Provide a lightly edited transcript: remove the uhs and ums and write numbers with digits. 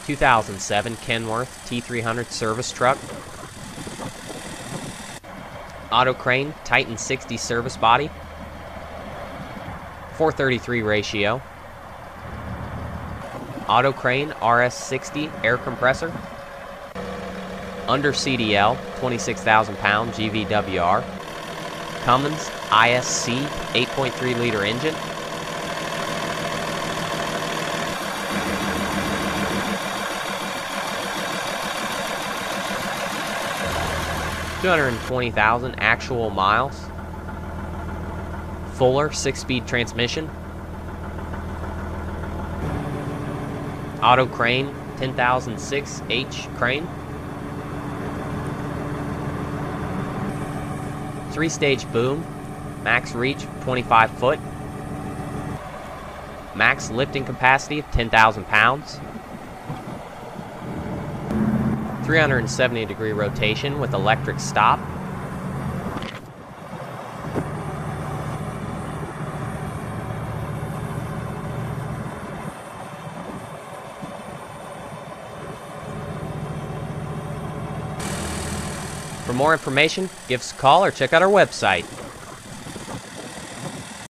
2007 Kenworth T300 service truck. Auto crane Titan 60 service body. 4:33 ratio. Auto crane RS60 air compressor. Under CDL 26,000 pound GVWR. Cummins ISC 8.3 liter engine. $220,000 actual miles. Fuller 6-speed transmission. Auto crane 10,006H crane. 3-stage boom. Max reach 25 foot. Max lifting capacity of 10,000 pounds. 370-degree rotation with electric stop. For more information, give us a call or check out our website.